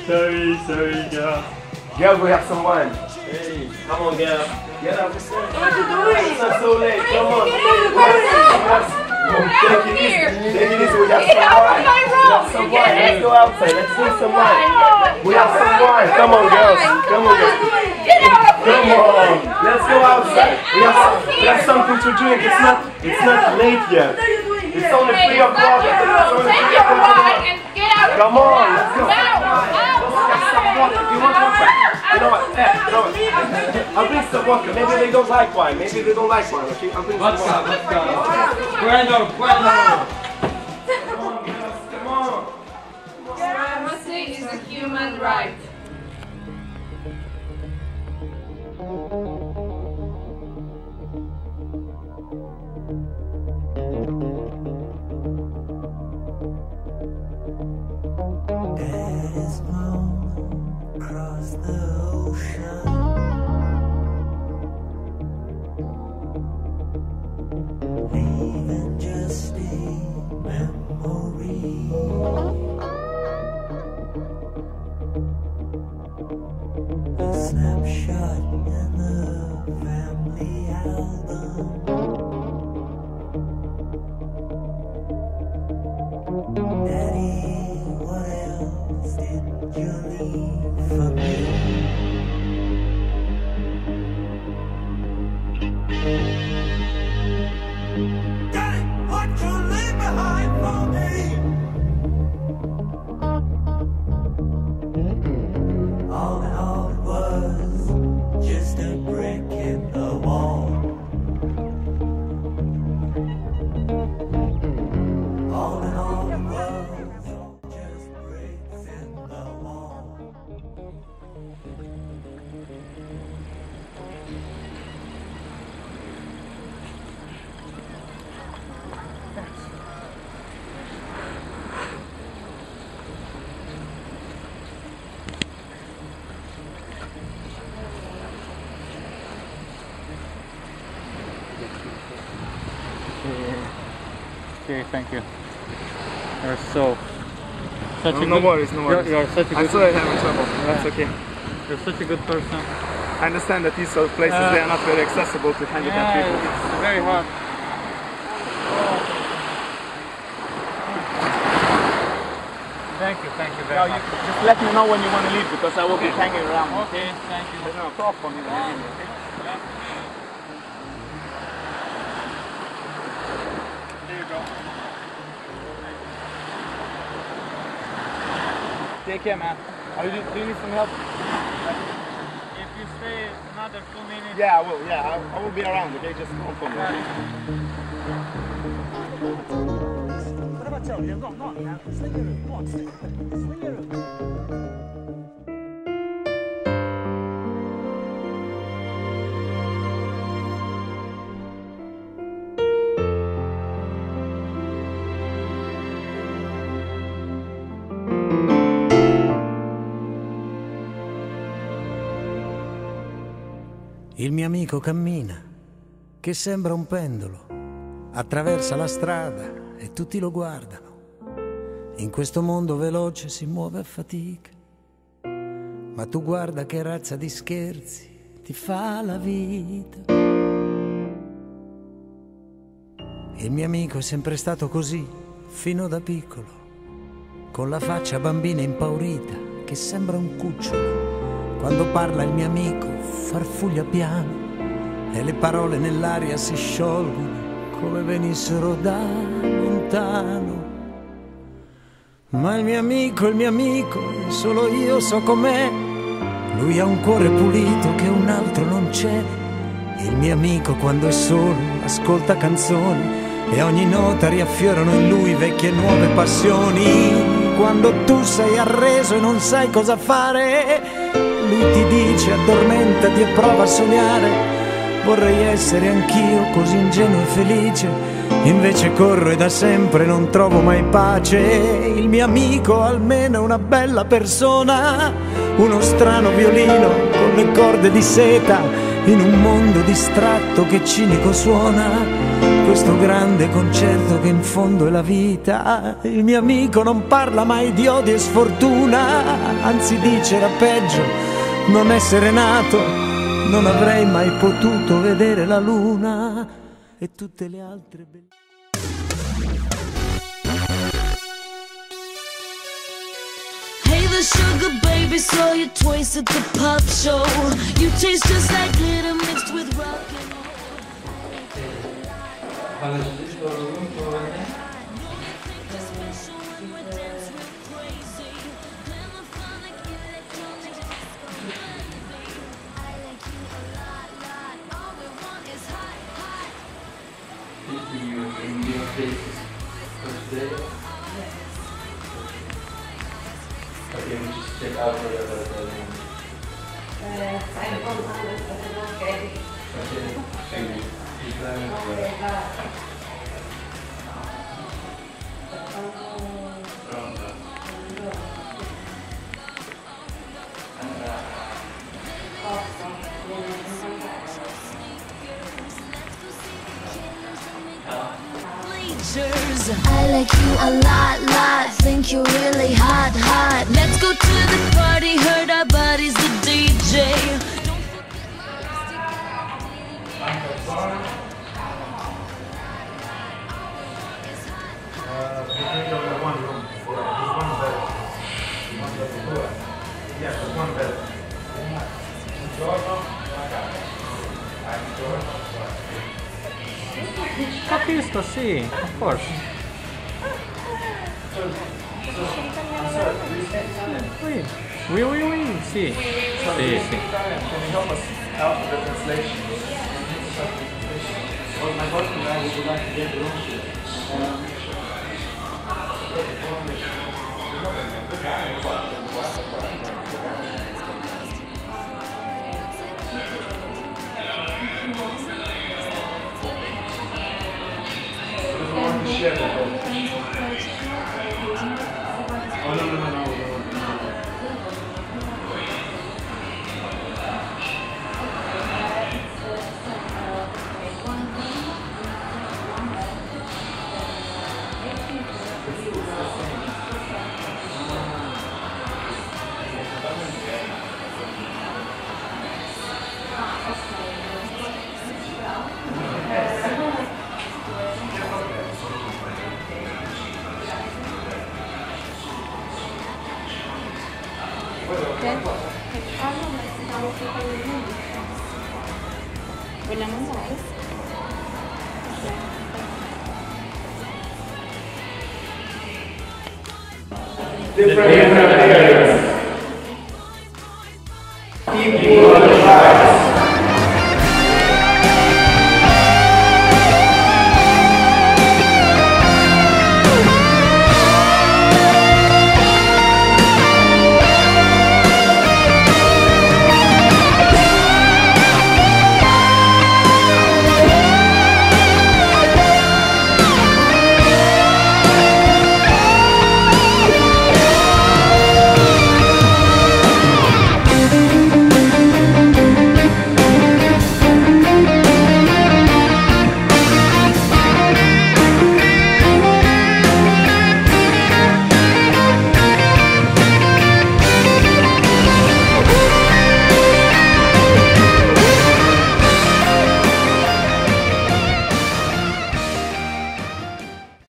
Sorry, girl. Girl, we have some wine. Hey, come on, girl. Get up. What are you doing? It's not so late. Come on. Take Take it easy. We have some wine. Let's go outside. Let's drink some wine. We have some wine. Come on, girls. Come on, girls. Come on. Let's go outside. We have something to drink. It's not late yet. It's only 3 o'clock. Take your wine and get out. Come on. Let's go. You want water? You know what? I'll bring some vodka. Maybe they don't like wine. Okay? I'll bring some vodka. Bueno. Come on. Pharmacy is a human right. Across the ocean, leaving just a memory. A snapshot in the family album. Daddy, what else did you leave for me? Daddy, what you leave behind for me? All in all, it was just a brick in the wall. All in all, it was just bricks in the wall. Okay, thank you. You're so... No worries. You're such a good... I'm sorry I'm having trouble. That's okay. You're such a good person. I understand that these sort of places, they are not very accessible to handicapped people. It's very hard. Thank you very much. Just let me know when you want to leave because I will be hanging around. Okay, thank you. There's no talk for me then. There you go. Take care, man. Do you need some help? If you stay another 2 minutes... Yeah, I will. Yeah, I will be around, okay? Just call for me. What about tell you? Go on, man. Sling your room. Go on, sling your room. Il mio amico cammina, che sembra un pendolo, attraversa la strada e tutti lo guardano. In questo mondo veloce si muove a fatica, ma tu guarda che razza di scherzi ti fa la vita. Il mio amico è sempre stato così, fino da piccolo, con la faccia bambina impaurita che sembra un cucciolo. Quando parla il mio amico farfuglia piano e le parole nell'aria si sciolgono come venissero da lontano. Ma il mio amico, e solo io so com'è. Lui ha un cuore pulito che un altro non c'è. Il mio amico quando è solo ascolta canzoni e ogni nota riaffiorano in lui vecchie e nuove passioni. Quando tu sei arreso e non sai cosa fare, lui ti dice addormentati e prova a sognare. Vorrei essere anch'io così ingenuo e felice, invece corro e da sempre non trovo mai pace. Il mio amico almeno è una bella persona, uno strano violino con le corde di seta, in un mondo distratto che cinico suona. questo grande concerto che in fondo è la vita. Il mio amico non parla mai di odio e sfortuna, anzi dice era peggio non essere nato, non avrei mai potuto vedere la luna e tutte le altre belle. Hey the sugar baby, saw you twice at the pop show. You taste just like glitter mixed with rock and roll. Okay, we just check out whatever okay. Thank you. I like you a lot, think you're really hot. Let's go to the party, heard our buddy's the DJ. Capisco, sì, of course. Oui, sì. Sì, sì. Can you help us out with the translation? Well, my husband and I would like to get the room share. Oh, no. Vogliamo andare? Different areas. Equal rights.